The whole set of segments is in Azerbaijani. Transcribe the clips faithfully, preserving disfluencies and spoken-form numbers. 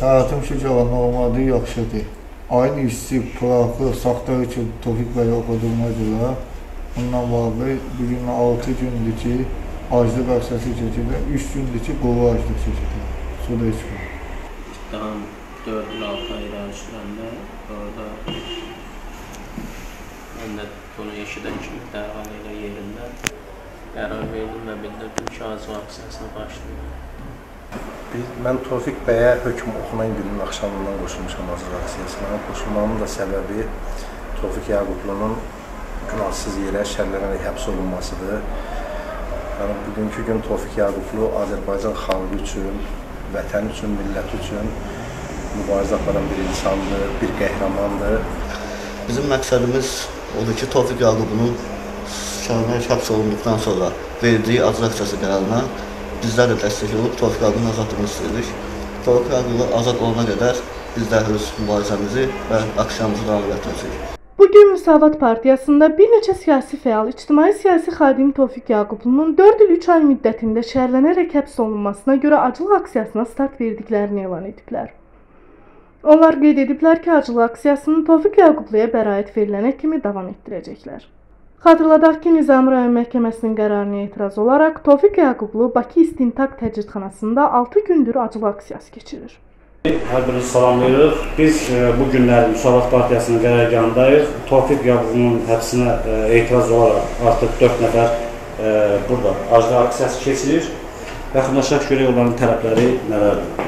Səhətim Şücağa normalde yaxşıdır. Ayın işçi, plakı, saxtar üçün Tofiq bəy oxuduğuna görə bundan bağlı bugün altı gündür ki, aclıq aksiyası çekilir, üç gündür ki, qolu aclıq çekilir. Suda içmir. İttiham dörd il altı ay irəlislərində orada mən də bunu eşidən kimi dərhal elə yerində qərar verdim və bildirdim ki, aclıq aksiyasına başlayım. Mən Tofiq bəyə hökm oxunan günün axşamından qoşulmuşam aclıq aksiyasına. Qoşulmamın da səbəbi Tofiq Yaqublunun günahsız yerə şərlənərək həbs olunmasıdır. Yəni, bugünkü gün Tofiq Yaqublu Azərbaycan xalqı üçün, vətən üçün, millət üçün mübarizə aparan bir insandır, bir qəhrəmandır. Bizim məqsədimiz odur ki, Tofiq Yaqublunun şərlənərək həbs olunduqdan sonra verdiyi aclıq aksiyası qərarına bizlər də dəstək olub Tofiq Yaqublunun azadlığını istəyirik. Tofiq Yaqublu azad olana qədər biz də öz mübarizəmizi və aksiyamızı davam etdirəcəyik. Bugün Müsavat Partiyasında bir neçə siyasi fəal, ictimai-siyasi xadim Tofiq Yaqublunun dörd il üç ay müddətində şərlənərək həbs olunmasına görə aclıq aksiyasına start verdiklərini elan ediblər. Onlar qeyd ediblər ki, aclıq aksiyasını Tofiq Yaqubluya bəraət verilənə kimi davam etdirəcəklər. Xatırladaq ki, Nizami rayon məhkəməsinin qərarına etiraz olaraq Tofiq Yaqublu Bakı İstintaq Təcridxanasında altı gündür aclıq aksiyası keçirir. Hər birinizi salamlayırıq. Biz e, bu günlər Müsavat Partiyasının qərargahındayıq. Tofiq Yaqublu'nun həbsinə e, etiraz olaraq artıq dörd nəfər e, burada aclıq aksiyası keçirir. Yaxınlaşaq görək onların tələbləri nələrdir.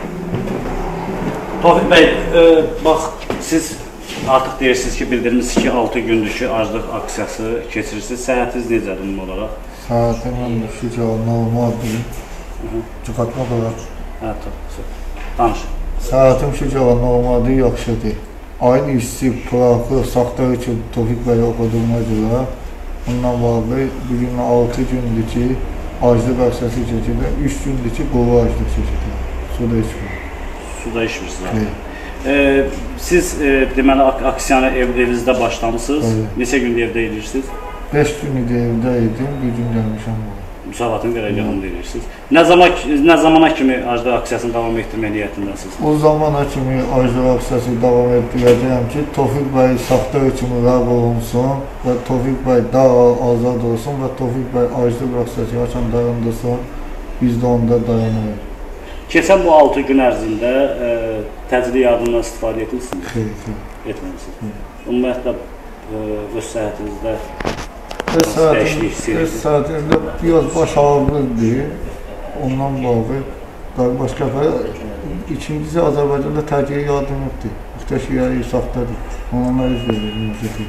Tofiq bəy, e, bax, siz artıq deyirsiniz ki, bildiriniz ki, altı gündür ki, aclıq aksiyası keçirirsiniz. Səhətiniz necədir ümumi olaraq? Səhətim mən Şücağa normaldir. Çıxartmaq olar. Hə, tabii. Danışın. Səhətim Şücağa normalde yaxşıdır. Ayın işçi, plakı, saxtar üçün Tofiq bəy oxuduğuna görə bundan bağlı bugün altı gündür ki, aclıq aksiyası çekilir, üç gündür ki, qolu aclıq çekilir. Suda içmir. Suda içmirsiniz. Ee, siz e, deməli aksiyana ev, evinizdə başlamışsınız. Evet. Neçə gündür evdə edirsiniz? beş gündür evdə idim, bir gün gəlmişəm bura. Müsavatın qərargahında edirsiniz. Nə zaman nə zamana kimi aclıq aksiyasını davam etdirmək niyyətindəsiniz? O zamana kimi aclıq aksiyası davam etdirəcəyəm ki, Tofiq bəy saxtar üçün rəq olunsun və Tofiq bəy daha azad olsun və Tofiq bəy aclıq aksiyası açan dayandırsın, biz də onda dayanırıq. Keçən bu altı gün ərzində e, təcili yardımdan istifadə etmişsiniz? Xeyr, xeyr. Etməmişsiniz. Ümumiyyətlə e, öz səhətinizdə Öz səhətimdə biraz baş ağrıdır, ondan bağlı. Başqa ikincisi Azərbaycanda təcili yardım yoxdur. Müxtəşiyyəyi saxtadır. Onunla üz verir.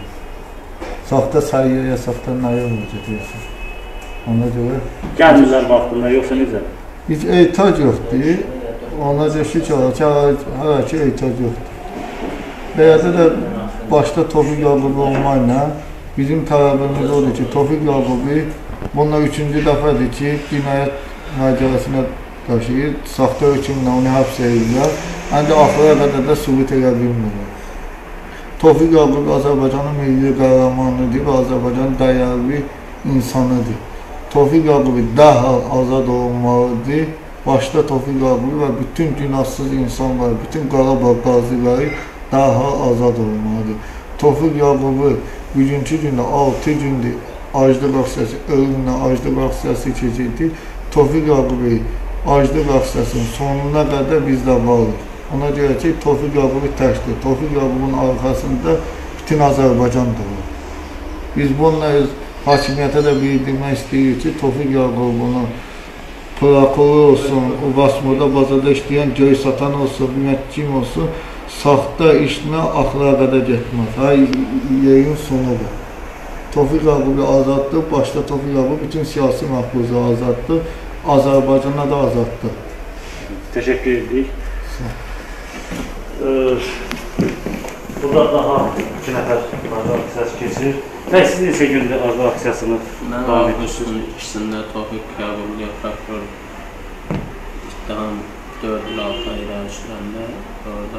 Saxta səhiyyəyə, saxta nəyə olacaq? Ona görə... Gəlmirlər vaxtında, yoxsa necə? Heç ehtiyac yoxdur. Ona görə şükür ki, hələ ki ehtiyac yoxdur. Bəyədə də başda Tofiq Yaqublu olmayla bizim tələbimiz odur ki, Tofiq Yaqublu bununla üçüncü dəfədir ki, cinayət məcəlləsinə daşıyır, saxta hökmlə onu həbs edirlər, ancaq axıra qədər də sübut edə bilmirlər. Tofiq Yaqublu Azərbaycanın milli qəhrəmanıdır və Azərbaycanın dəyərli insanıdır. Tofiq Yaqublu dərhal azad olmalıdır. Başda Tofiq Yaqublu və bütün günahsız insanlar, bütün Qarabağ qaziləri dərhal azad olmalıdır. Tofiq Yaqublu bugünkü gündə altı gündür aclıq aksiyası, ölümlə aclıq aksiyası keçirdi. Tofiq Yaqublu aclıq aksiyasının sonuna qədər bizdə vardır. Ona görə ki, Tofiq Yaqublu təkdir. Tofiq Yaqublu'nun arxasında bütün Azərbaycan durur. Biz bununla hakimiyyətə də bildirmək istəyirik ki, Tofiq Yaqublu'nun prokuror olsun, o basmada bazada işləyən göy satan olsun, müəccim olsun, saxta işlə axıra qədər getməz. Hər yerin sonudur. Tofiq Yaqublu azaddır, başda Tofiq Yaqublu bütün siyasi məhbuzu azaddır, Azərbaycana da azaddır. Təşəkkür edirik. Ee, burada daha iki nəfər aclıq aksiyası keçirir. Və siz neçə gündür aclıq aksiyasını davam edirsiniz? Mən ikisində Tofiq Yaqubluya prokuror ittiham dörd il altı ay irəlislərində orada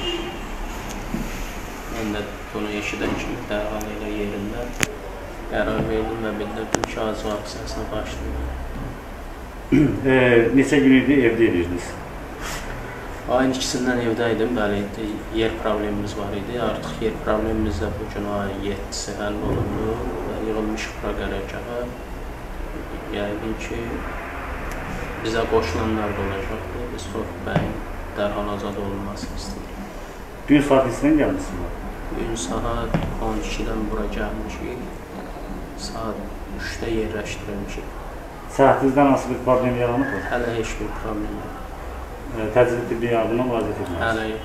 mən də bunu eşidən kimi dərhal elə yerində qərar verdim və bildirdim ki, aclıq aksiyasına başlayım. e, neçə gün idi evdə edirdiniz? Ayın ikisindən evdəydim, bəli, yer problemimiz var idi. Artıq yer problemimiz də bugün ayın yeddisi həll olundu və yığılmışıq bura qərargaha. Yəqin ki, bizə qoşulanlar da olacaqdır. Biz Tofiq bəyin dərhal azad olunmasını istəyirik. Gün saat neçədən gəlmişsiniz? Gün saat on ikidən bura gəlmişik. Saat üçdə yerləşdirilmişik. Səhətinizdən hansı bir problem yaranıb mı? Hələ heç bir problem yox. Təcili tibbi yardıma müraciət etməlisiniz. Hələ yox.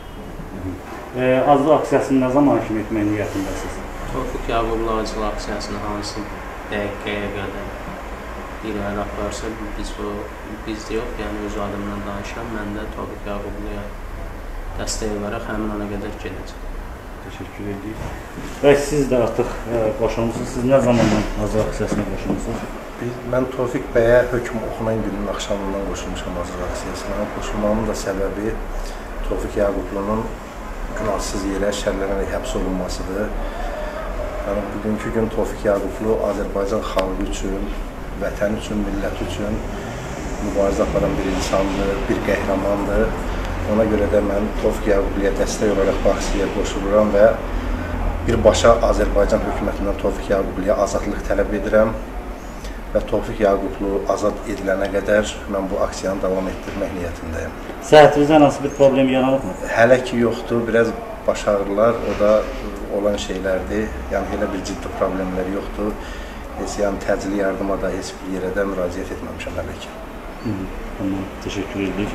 Aclıq aksiyasını nə zaman kimi etmək niyyətindəsiniz? Tofiq Yaqublu aclıq aksiyasını hansı dəqiqəyə qədər irəli aparsa, biz o, biz də yox, yəni öz adımdan danışıram, mən də Tofiq Yaqubluya dəstək olaraq həmin ana qədər gedəcəm. Teşekkür edirik. Və siz də artıq qoşulmuşsunuz. Siz nə zamandan aclıq aksiyasına qoşulmuşsunuz? Mən Tofiq bəyə hökm oxunan günün axşamından qoşulmuşam aclıq aksiyasına. Qoşulmamın da səbəbi Tofiq Yaqublunun günahsız yerə şərlənərək həbs olunmasıdır. Yəni, bugünkü gün Tofiq Yaqublu Azərbaycan xalqı üçün, vətən üçün, millət üçün mübarizə aparan bir insandır, bir qəhrəmandır. Ona görə də mən Tofiq Yaqubluya dəstək olaraq bu aksiyaya qoşuluram və birbaşa Azərbaycan hökumətindən Tofiq Yaqubluya azadlıq tələb edirəm. Və Tofiq Yaqublu azad edilənə qədər mən bu aksiyanı davam etdirmək niyyətindəyim. Səhətinizdən hansı bir problem yaranıb mı? Hələ ki yoxdur, biraz baş ağrılar, o da olan şeylərdir. Yəni, elə bir ciddi problemlər yoxdur. Heç, yəni, təcili yardıma da heç bir yerə də müraciət etməmişəm hələ ki. Tamam, teşekkür edirik.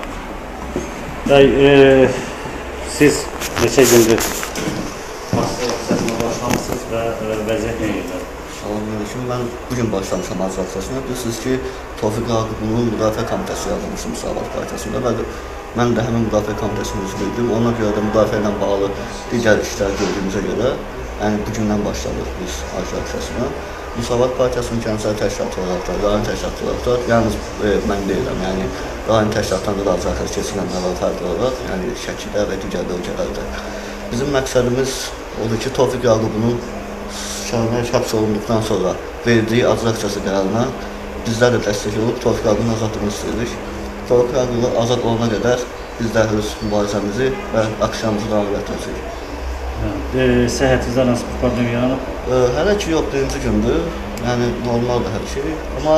Bəy, e, siz neçə gündür aksiyasına başlamışsınız və e, vəziyyət nə edir? Salamünaleyküm. Mən bugün başlamışam aclıq aksiyasına. Bilirsiniz ki, Tofiq Yaqublunun müdafiə komitəsi yazılmışdı Müsavat Partiyasında və mən də həmin müdafiə komitəsinin üzvüydüm. Ona görə də müdafiə ilə bağlı digər işlər gördüyümüzə görə, yəni bugündən başladıq biz aclıq aksiyasına. Müsavat Partiyasının kəndisəli təşkilatı olaraq da, rayon təşkilatı olaraq da, yalnız e, mən deyirəm, yəni rayon təşkilatdan da aclıq aksiyası keçirilənlər var fərqli olaraq, yəni Şəkidə və digər bölgələrdə. Bizim məqsədimiz odur ki, Tofiq Yaqublunun şəhərlər həbs olunduqdan sonra verdiyi aclıq aksiyası qərarına bizlər də dəstək olub Tofiq Yaqubunun azadlığını istəyirik. Tofiq Yaqublu azad olana qədər biz də öz mübarizəmizi və aksiyamızı davam etdirəcəyik. Səhətinizdən hansı bir problem yaranıb? Hələ ki yox, birinci gündür, yəni normaldır hər şey. Amma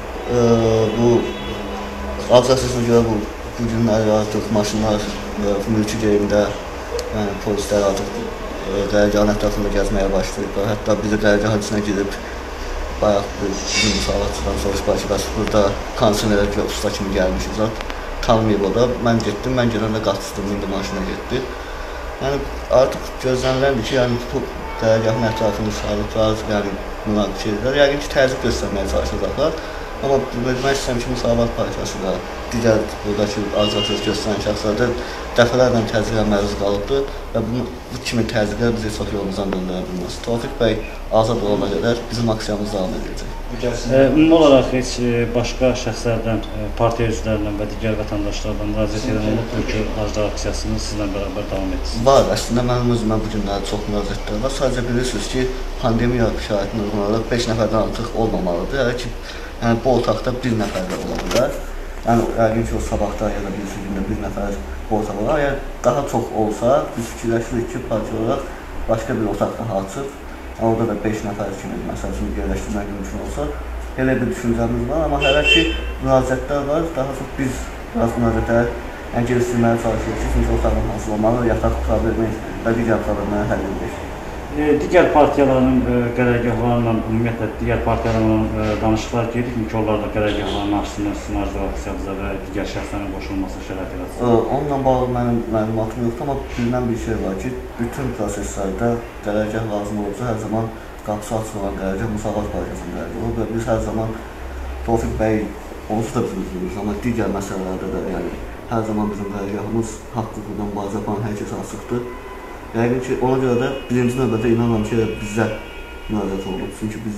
bu aclıq aksiyasına görə bu günlər artıq maşınlar mülki geyimdə, yəni polislər artıq qərargahın ətrafında gəzməyə başlayıblar. Hətta bizi qərargahın içinə girib bayaq bizim müsavatçıdan soruşdular ki, bəs burada kondisionerə görə usta kimi gəlmişik zat. Tanımayıb o da. Mən getdim, mən gələndə qaçdım, indi maşına getdi. Yəni artıq gözləniləndir ki, yəni bu qərargahın ətrafını sarıqlar, yəni münaqişə edirlər. Yəqin ki, təzyiq göstərməyə çalışacaqlar. Amma bilmək istəyirəm ki, Müsavat Partiyası da digər buradakı azadlıq göstərən şəxslər də dəfələrlə təzyiqə məruz qalıbdır və bu, bu kimi təzyiqlər bizi çox yolumuzdan döndürə bilməz. Tofiq bəy azad olana qədər bizim aksiyamız davam edəcək. Ümumi olaraq heç başqa şəxslərdən, partiya üzvlərindən və digər vətəndaşlardan müraciət edən olubdur ki, aclıq aksiyasını sizlə bərabər davam etsin? Var, əslində mənim özümə bu günləri çox müraciətlər var. Sadəcə bilirsiniz ki, pandemiya şəraitinə uyğun olaraq beş nəfərdən artıq olmamalıdır. Hələ ki, yəni bu otaqda bir nəfər də ola bilər. Yəni, yəqin ki, o sabahda ya da bir gündə bir nəfər bu otaq olar. Əgər daha çox olsa, biz fikirləşirik ki, partiya olaraq başqa bir otaq daha açıb, orada da beş nəfər kimi məsəl üçün yerləşdirmək mümkün olsa, elə bir düşüncəmiz var. Amma hələ ki, müraciətlər var. Daha çox biz biraz müraciətlər yəni, gelişdirməyə çalışırıq ki, çünki otağın hazırlamalı, yataq problemi və digər problemləri həll edirik. Digər partiyaların qərargahlarla, ümumiyyətlə digər partiyaların danışıqlar gedirmi ki, onlarla qərargahlarını açsınlar, sizin aclıq aksiyamıza və digər şəxslərin qoşulması şərait edilsin? Onunla bağlı mənim məlumatım yoxdur, amma bilinən bir şey var ki, bütün proseslərdə qərargah lazım olursa, hər zaman qapısı açıq olan qərargah Müsavat Partiyasının qərargahı olur və biz hər zaman Tofiq bəy, onsuz da bizim üzvümüz, amma digər məsələlərdə də yəni, hər zaman bizim qərargahımız haqq hüquqdan mübarizə yapan hər kəsə açıqdır. Yəqin ki, ona görə də birinci növbədə inanıram ki, bizə müraciət olunub. Çünki biz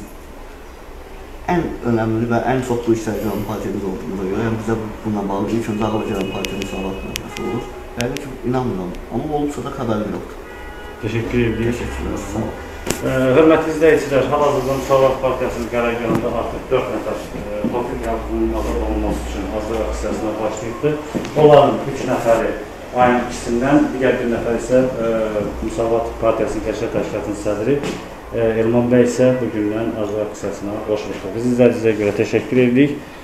ən önəmli və ən çox bu işlər gələn partiyamız olduğumuza görə, yəni bizə bununla bağlı ilk öncə ağla gələn partiyamız Müsavat Partiyası olur. Yəqin ki, inanmıram, amma olubsa da xəbərim yoxdur. Teşekkür edirik. Teşekkürlər. Hörmətli izləyicilər, hal-hazırda Müsavat Partiyasının qərargahında artıq dörd nəfər Tofiq Yaqublunun azad olunması üçün azad aksiyasına başlayıbdır. Onların üç nəfəri ayın ikisindən, digər bir nəfər isə Müsavat Partiyasının Kəşfiyyat Təşkilatının sədri Elman bəy isə bugündən azad aksiyasına qoşulubdur. Biz izləyicilere görə təşəkkür edirik.